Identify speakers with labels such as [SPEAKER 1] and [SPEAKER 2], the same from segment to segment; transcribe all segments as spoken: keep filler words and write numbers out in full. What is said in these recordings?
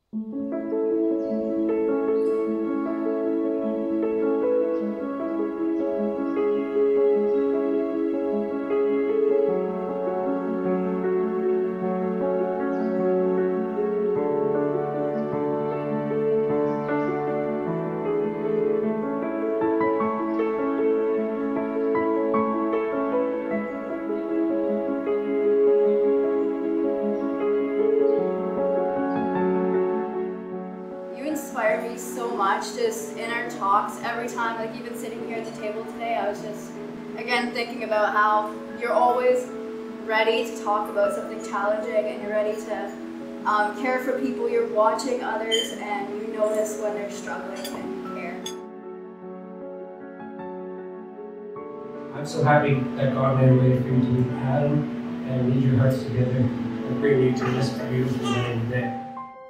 [SPEAKER 1] Inspired me so much just in our talks every time, like even sitting here at the table today, I was just again thinking about how you're always ready to talk about something challenging and you're ready to um, care for people, you're watching others and you notice when they're struggling and you care.
[SPEAKER 2] I'm so happy that God made a way for you to meet Adam and lead your hearts together and bring you to this beautiful day today.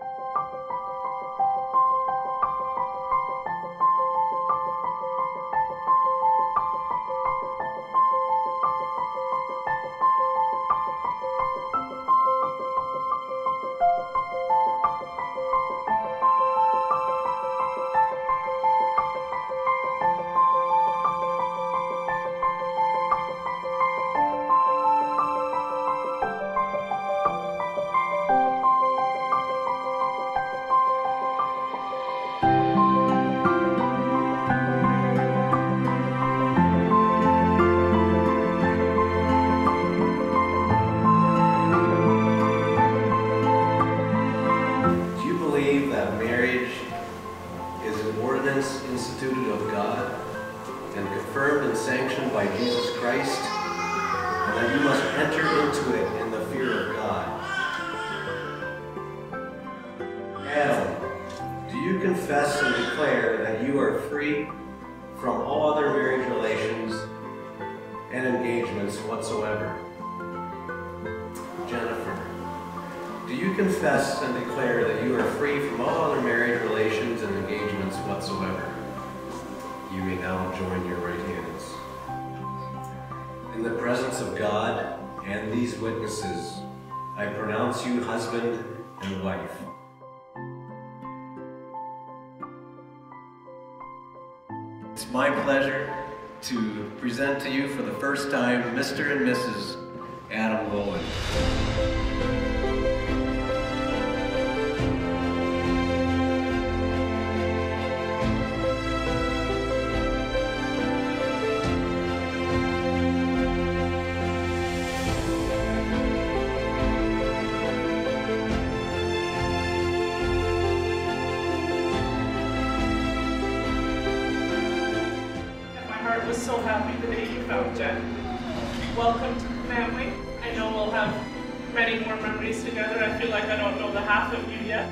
[SPEAKER 3] Instituted of God and confirmed and sanctioned by Jesus Christ, and that you must enter into it in the fear of God. Adam, do you confess and declare that you are free from all other marriage relations and engagements whatsoever? Jennifer, do you confess and declare that you are free from all other marriage relations and engagements whatsoever? You may now join your right hands. In the presence of God and these witnesses, I pronounce you husband and wife. It's my pleasure to present to you for the first time Mister and Missus Adam Lowen.
[SPEAKER 4] I was so happy the day you found Jen. Welcome to the family. I know we'll have many more memories together. I feel like I don't know the half of you yet.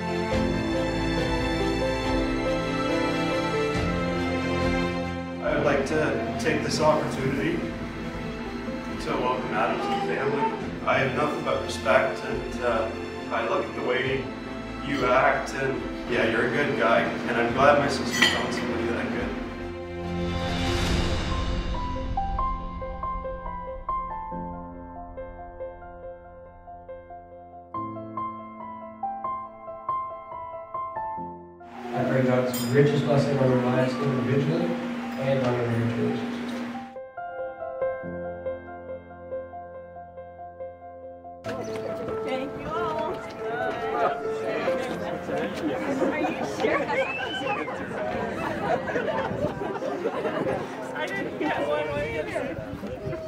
[SPEAKER 5] I would like to take this opportunity to welcome Adam to the family. I have nothing but respect, and uh, I look at the way you act, and yeah, you're a good guy, and I'm glad my sister found somebody that good.
[SPEAKER 2] I pray God's richest blessing on your lives individually and on your marriage relationships.
[SPEAKER 4] Thank you all. Are you sure? I didn't get one way in.